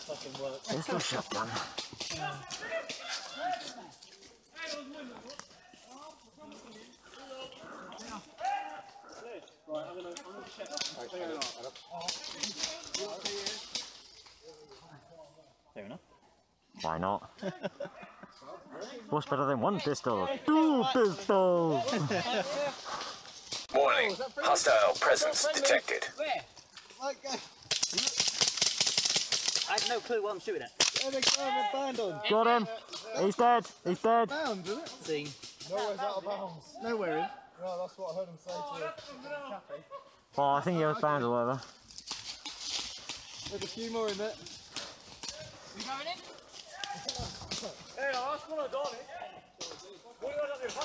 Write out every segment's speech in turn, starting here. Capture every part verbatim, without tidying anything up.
fucking work. It's not shotgun. Yeah. Right, I'm gonna, I'm gonna check. Fair enough. Why not? What's better than one pistol? Two pistols! Warning, hostile presence detected. Where? I have no clue what I'm shooting at. Got him! He's dead! He's dead! Bounds, isn't it? See. Nowhere's out of bounds. Nowhere is. Well, that's what I heard him say to the cafe. Oh, I think he was bound or whatever. There's a few more in there. You going in? Hey, I'll ask one of Donnie. What do you want to do?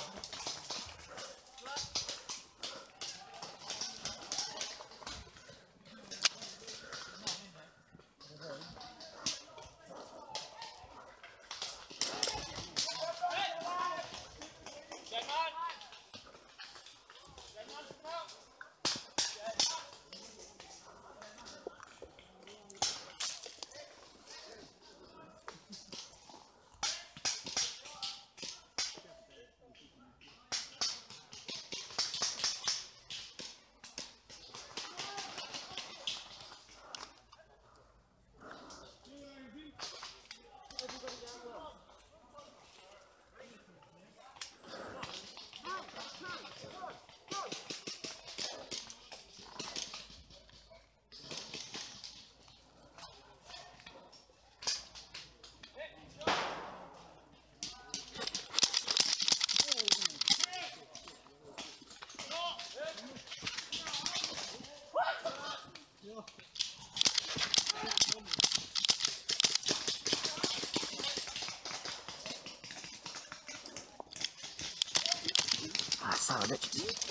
Ah, savage.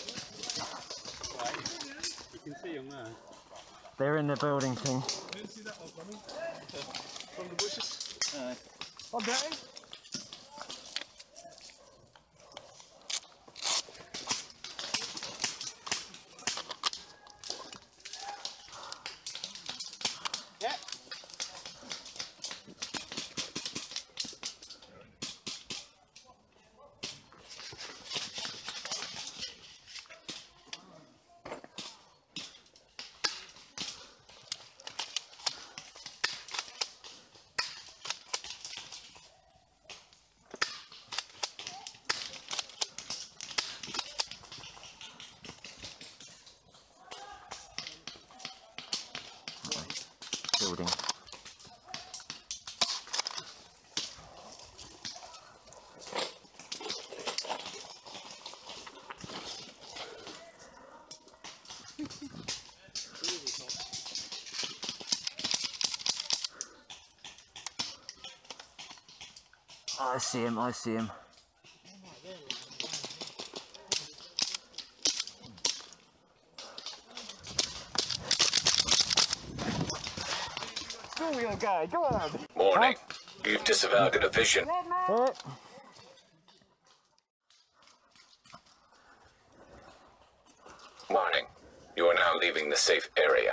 You can see them there. They're in the building thing. Didn't see that one coming. From the bushes. Uh, I'm down. Building. I see him, I see him. Go, little guy, go on. Warning, you've disavowed a division. Hit. Warning, you are now leaving the safe area.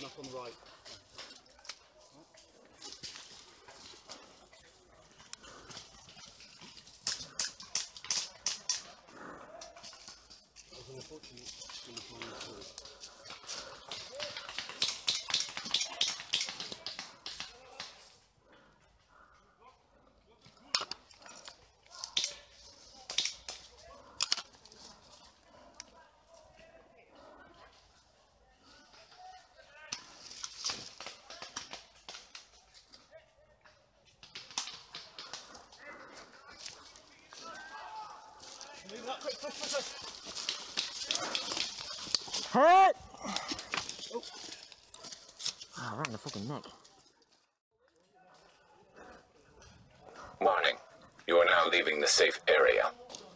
up on the right. There's an unfortunate thing coming through. Move that quick, push, push, push. Hit! Oh, oh right in the fucking neck. Warning. You are now leaving the safe area.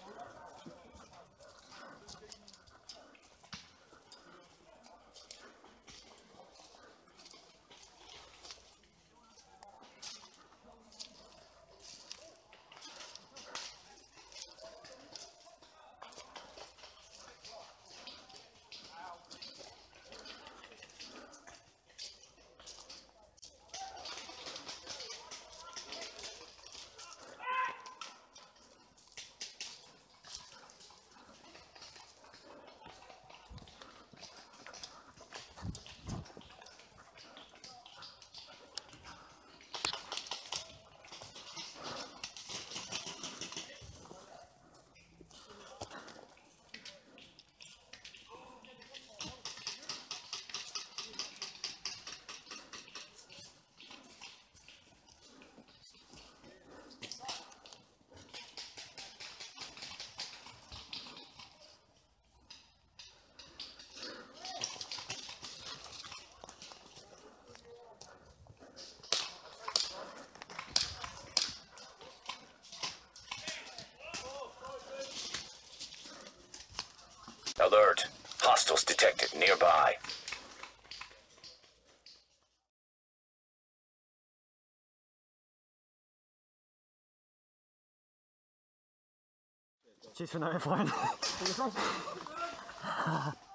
Alert. Hostiles detected nearby. Cheers for notifying.